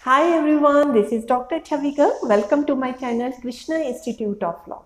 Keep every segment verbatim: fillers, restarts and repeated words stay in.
Hi everyone, this is doctor Chhavika. Welcome to my channel Krishna institute of law.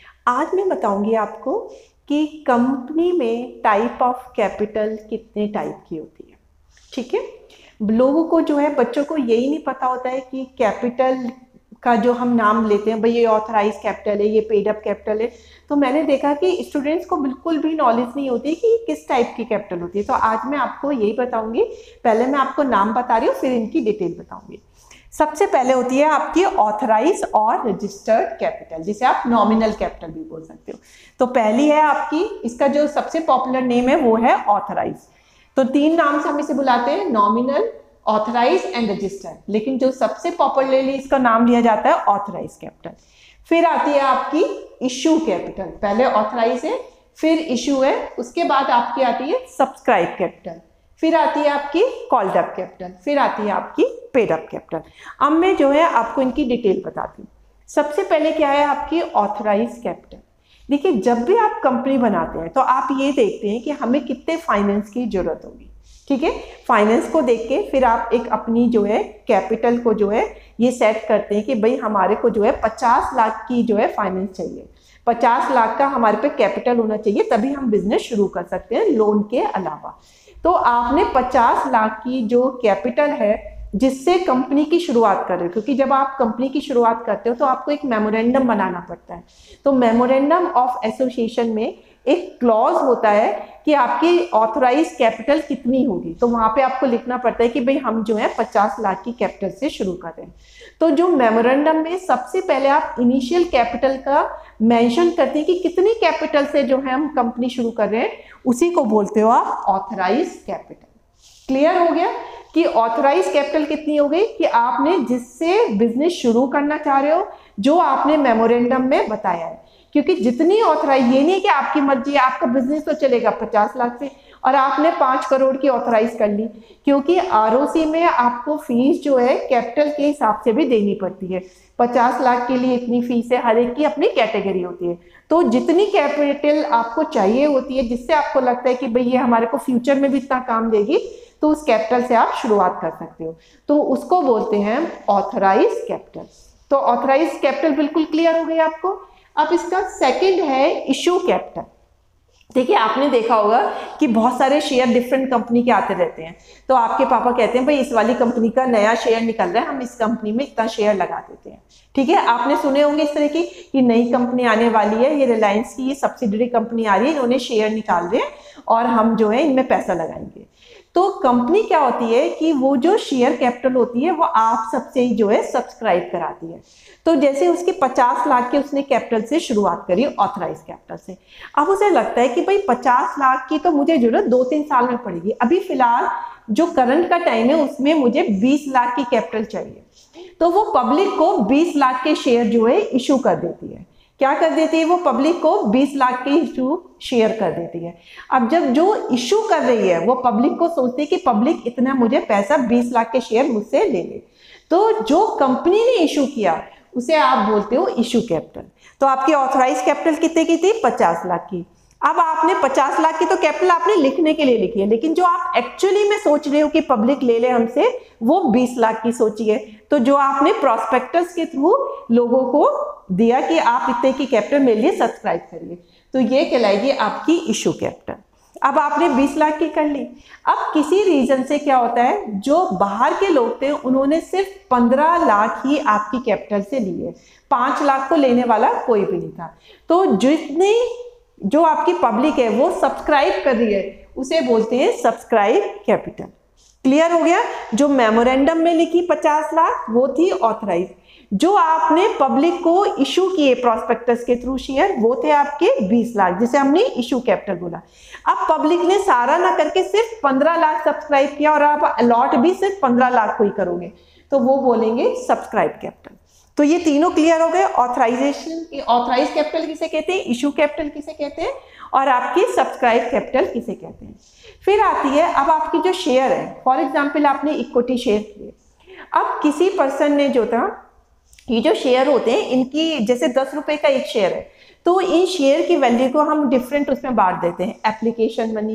आज मैं बताऊंगी आपको कि कंपनी में टाइप ऑफ कैपिटल कितने टाइप की होती है. ठीक है, लोगों को जो है बच्चों को यही नहीं पता होता है कि कैपिटल का जो हम नाम लेते हैं, भाई ये ऑथराइज कैपिटल है, ये पेड अप कैपिटल है. तो मैंने देखा कि स्टूडेंट्स को बिल्कुल भी नॉलेज नहीं होती कि किस टाइप की कैपिटल होती है. तो आज मैं आपको यही बताऊंगी. पहले मैं आपको नाम बता रही हूँ, फिर इनकी डिटेल बताऊंगी. सबसे पहले होती है आपकी ऑथराइज और रजिस्टर्ड कैपिटल, जिसे आप नॉमिनल कैपिटल भी बोल सकते हो. तो पहली है आपकी, इसका जो सबसे पॉपुलर नेम है वो है ऑथराइज. तो तीन नाम से हम इसे बुलाते हैं, नॉमिनल, ऑथराइज एंड रजिस्टर्ड. लेकिन जो सबसे पॉपुलरली इसका नाम लिया जाता है ऑथराइज कैपिटल. फिर आती है आपकी इशू कैपिटल. पहले ऑथराइज है, फिर इशू है, उसके बाद आपकी आती है सब्सक्राइब कैपिटल, फिर आती है आपकी कॉल्ड अप कैपिटल, फिर आती है आपकी पेड अप कैपिटल. अब मैं जो है आपको इनकी डिटेल बताती हूँ. सबसे पहले क्या है आपकी ऑथराइज कैपिटल. देखिए, जब भी आप कंपनी बनाते हैं तो आप ये देखते हैं कि हमें कितने फाइनेंस की जरूरत होगी. ठीक है, फाइनेंस को देख के फिर आप एक अपनी जो है कैपिटल को जो है ये सेट करते हैं कि भाई हमारे को जो है पचास लाख की जो है फाइनेंस चाहिए, पचास लाख का हमारे पे कैपिटल होना चाहिए, तभी हम बिजनेस शुरू कर सकते हैं लोन के अलावा. तो आपने पचास लाख की जो कैपिटल है जिससे कंपनी की शुरुआत कर रहे हो, क्योंकि जब आप कंपनी की शुरुआत करते हो तो आपको एक मेमोरेंडम बनाना पड़ता है. तो मेमोरेंडम ऑफ एसोसिएशन में एक क्लॉज होता है कि आपकी ऑथराइज कैपिटल कितनी होगी. तो वहां पे आपको लिखना पड़ता है कि भाई हम जो है पचास लाख की कैपिटल से शुरू कर रहे हैं. तो जो मेमोरेंडम में सबसे पहले आप इनिशियल कैपिटल का मेंशन करते हैं कि कितनी कैपिटल से जो है हम कंपनी शुरू कर रहे हैं, उसी को बोलते हो आप ऑथराइज कैपिटल. क्लियर हो गया कि ऑथराइज कैपिटल कितनी हो गई कि आपने जिससे बिजनेस शुरू करना चाह रहे हो, जो आपने मेमोरेंडम में बताया है. क्योंकि जितनी ऑथराइज, ये नहीं कि आपकी मर्जी, आपका बिजनेस तो चलेगा पचास लाख से और आपने पांच करोड़ की ऑथराइज कर ली, क्योंकि आरओसी में आपको फीस जो है कैपिटल के हिसाब से भी देनी पड़ती है. पचास लाख के लिए इतनी फीस है, हर एक की अपनी कैटेगरी होती है. तो जितनी कैपिटल आपको चाहिए होती है, जिससे आपको लगता है कि भाई ये हमारे को फ्यूचर में भी इतना काम देगी, तो उस कैपिटल से आप शुरुआत कर सकते हो. तो उसको बोलते हैं ऑथराइज कैपिटल. तो ऑथराइज कैपिटल बिल्कुल क्लियर हो गई आपको. अब इसका सेकंड है इशू कैपिटल. देखिए, आपने देखा होगा कि बहुत सारे शेयर डिफरेंट कंपनी के आते रहते हैं. तो आपके पापा कहते हैं भाई इस वाली कंपनी का नया शेयर निकल रहा है, हम इस कंपनी में इतना शेयर लगा देते हैं. ठीक है, आपने सुने होंगे इस तरह की कि नई कंपनी आने वाली है, ये रिलायंस की ये सब्सिडरी कंपनी आ रही है, इन्होंने शेयर निकाल रहे हैं और हम जो है इनमें पैसा लगाएंगे. तो कंपनी क्या होती है कि वो जो शेयर कैपिटल होती है वो आप सबसे ही जो है सब्सक्राइब कराती है. तो जैसे उसकी पचास लाख की उसने कैपिटल से शुरुआत करी, ऑथराइज कैपिटल से. अब उसे लगता है कि भाई पचास लाख की तो मुझे जरूरत दो तीन साल में पड़ेगी, अभी फिलहाल जो करंट का टाइम है उसमें मुझे बीस लाख की कैपिटल चाहिए. तो वो पब्लिक को बीस लाख के शेयर जो है इशू कर देती है. क्या कर देती है वो पब्लिक को? बीस लाख के इशू शेयर कर देती है. अब जब जो इशू कर रही है वो पब्लिक को सोचती है कि पब्लिक इतना मुझे पैसा बीस लाख के शेयर मुझसे ले ले, तो जो कंपनी ने इशू किया उसे आप बोलते हो इशू कैपिटल. तो आपकी ऑथराइज कैपिटल कितने की थी? पचास लाख की. अब आपने पचास लाख की तो कैपिटल आपने लिखने के लिए लिखी है, लेकिन जो आप एक्चुअली में सोच रहे हो कि पब्लिक ले ले हमसे, वो बीस लाख की सोची है. तो जो आपने प्रोस्पेक्टस के थ्रू लोगों को दिया कि आप इतने की कैपिटल मेरे लिए सब्सक्राइब करिए, तो ये कहलाएगी आपकी इशू कैपिटल. अब आपने बीस लाख की कर ली. अब किसी रीजन से क्या होता है, जो बाहर के लोग थे उन्होंने सिर्फ पंद्रह लाख ही आपकी कैपिटल से ली है, पांच लाख को लेने वाला कोई भी नहीं था. तो जितनी जो आपकी पब्लिक है वो सब्सक्राइब कर रही है, उसे बोलते हैं सब्सक्राइब कैपिटल. क्लियर हो गया? जो मेमोरेंडम में लिखी पचास लाख वो थी ऑथराइज. जो आपने पब्लिक को इशू किए प्रोस्पेक्टस के थ्रू शेयर, वो थे आपके बीस लाख, जिसे हमने इशू कैपिटल बोला. अब पब्लिक ने सारा ना करके सिर्फ पंद्रह लाख सब्सक्राइब किया और आप अलॉट भी सिर्फ पंद्रह लाख को ही करोगे, तो वो बोलेंगे सब्सक्राइब कैपिटल. तो ये तीनों क्लियर हो गए. ऑथराइजेशन, ऑथराइज कैपिटल किसे कहते हैं, इशू कैपिटल किसे कहते हैं, और आपकी सब्सक्राइब कैपिटल किसे कहते हैं. फिर आती है अब आपकी जो शेयर है, फॉर एग्जाम्पल आपने इक्विटी शेयर किए. अब किसी पर्सन ने जो था, ये जो शेयर होते हैं इनकी जैसे दस रुपए का एक शेयर है, तो इन शेयर की वैल्यू को हम डिफरेंट उसमें बांट देते हैं, एप्लीकेशन मनी,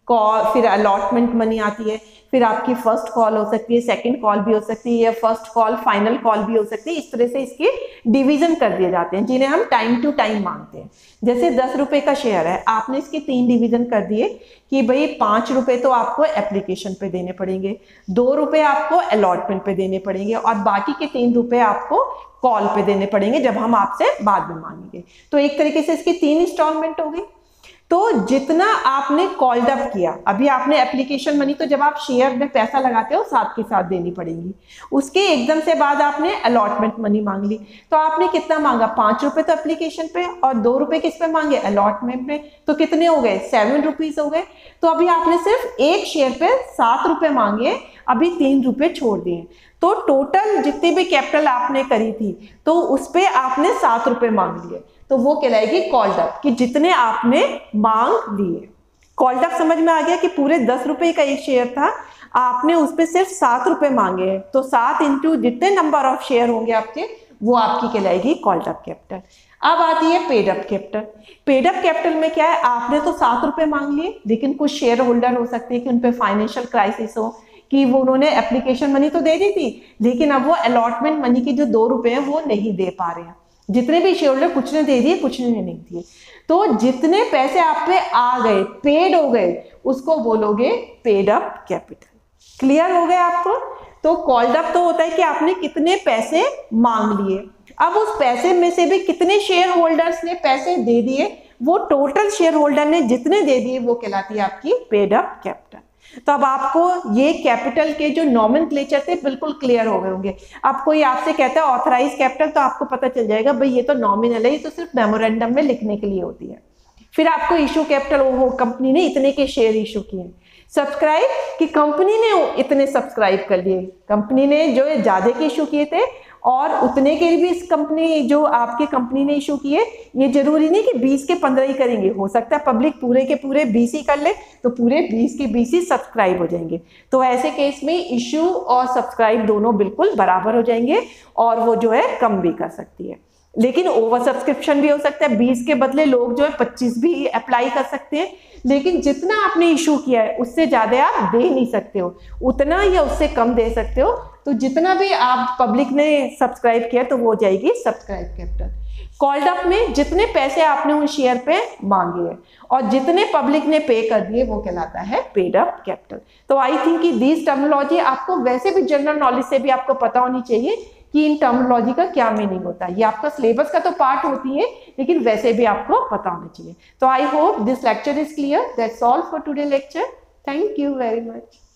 कॉल, फिर अलॉटमेंट मनी आती है, फिर आपकी फर्स्ट कॉल हो सकती है, सेकंड कॉल भी हो सकती है, या फर्स्ट कॉल फाइनल कॉल भी हो सकती है। इस तरह से इसके डिवीजन कर दिए जाते हैं जिन्हें हम टाइम टू टाइम मांगते हैं। जैसे दस रुपए का शेयर है, आपने इसके तीन डिवीजन कर दिए कि भाई पाँच रुपए तो आपको एप्लीकेशन पे देने पड़ेंगे, दो रुपए आपको अलॉटमेंट पे देने पड़ेंगे और बाकी के तीन रुपए आपको कॉल पे देने पड़ेंगे जब हम आपसे बाद में मांगेंगे। तो एक तरीके से इसकी तीन इंस्टॉलमेंट हो गई। तो जितना आपने कॉल्ड अप किया, अभी आपने एप्लीकेशन मनी तो जब आप शेयर में पैसा लगाते हो साथ के साथ देनी पड़ेगी, उसके एकदम से बाद आपने अलॉटमेंट मनी मांग ली। तो आपने कितना मांगा, पाँच रुपए तो एप्लीकेशन पे और दो रुपए किस पे मांगे, अलॉटमेंट में। तो कितने हो गए, सेवन रुपीज हो गए। तो अभी आपने सिर्फ एक शेयर पे सात रुपए मांगे, अभी तीन रुपए छोड़ दिए। तो टोटल जितनी भी कैपिटल आपने करी थी तो उस पे आपने सात रुपए मांग लिए, तो वो कहलाएगी कॉल्ड अप, कि जितने आपने मांग लिए। कॉल्ड अप समझ में आ गया कि पूरे दस रुपए का एक शेयर था, आपने उस पे सिर्फ सात रुपए मांगे हैं, तो सात इंटू जितने नंबर ऑफ शेयर होंगे आपके, वो आपकी कहलाएगी कॉल्ड अप कैपिटल। अब आती है paid up capital. Paid up capital में क्या है, आपने तो सात रुपए मांग लिए, लेकिन कुछ शेयर होल्डर हो सकते हैं कि उन पे फाइनेंशियल क्राइसिस हो, कि वो उन्होंने एप्लीकेशन मनी तो दे दी थी लेकिन अब वो अलॉटमेंट मनी के जो दो रुपए हैं वो नहीं दे पा रहे हैं। जितने भी शेयर होल्डर, कुछ ने दे दिए कुछ ने नहीं दिए, तो जितने पैसे आप पे आ गए, पेड हो गए, उसको बोलोगे पेड अप कैपिटल। क्लियर हो गया आपको? तो कॉल्ड अप तो होता है कि आपने कितने पैसे मांग लिए, अब उस पैसे में से भी कितने शेयर होल्डर्स ने पैसे दे दिए, वो टोटल शेयर होल्डर ने जितने दे दिए वो कहलाती है आपकी पेड अप कैपिटल। तो अब आपको ये कैपिटल के जो नॉमेनक्लेचर थे बिल्कुल क्लियर हो गए होंगे। अब कोई आपसे कहता है ऑथराइज कैपिटल, तो आपको पता चल जाएगा भाई ये तो नॉमिनल है, ये तो सिर्फ मेमोरेंडम में लिखने के लिए होती है। फिर आपको इशू कैपिटल, वो कंपनी ने इतने के शेयर इशू किए। सब्सक्राइब, कि कंपनी ने इतने सब्सक्राइब कर लिए, कंपनी ने जो ज्यादा के इशू किए थे और उतने के भी इस कंपनी जो आपके कंपनी ने इशू किए। ये जरूरी नहीं कि बीस के पंद्रह ही करेंगे, हो सकता है पब्लिक पूरे के पूरे बीस ही कर ले, तो पूरे बीस के बीस ही सब्सक्राइब हो जाएंगे। तो ऐसे केस में इशू और सब्सक्राइब दोनों बिल्कुल बराबर हो जाएंगे और वो जो है कम भी कर सकती है। लेकिन ओवर सब्सक्रिप्शन भी हो सकता है, बीस के बदले लोग जो है पच्चीस भी अप्लाई कर सकते हैं, लेकिन जितना आपने इशू किया है उससे ज्यादा आप दे नहीं सकते हो, उतना या उससे कम दे सकते हो। तो जितना भी आप पब्लिक ने सब्सक्राइब किया तो वो हो जाएगी सब्सक्राइब कैपिटल। कॉल्ड अप में जितने पैसे आपने उन शेयर पे मांगे हैं और जितने पब्लिक ने पे कर दिए वो कहलाता है पेड अप कैपिटल। तो आई थिंक कि दिस टर्मिनोलॉजी आपको वैसे भी जनरल नॉलेज से भी आपको पता होनी चाहिए कि इन टर्मिनोलॉजी का क्या मीनिंग होता है। ये आपका सिलेबस का तो पार्ट होती है, लेकिन वैसे भी आपको पता होना चाहिए। तो I hope this lecture is clear. That's all for today lecture. Thank you very much.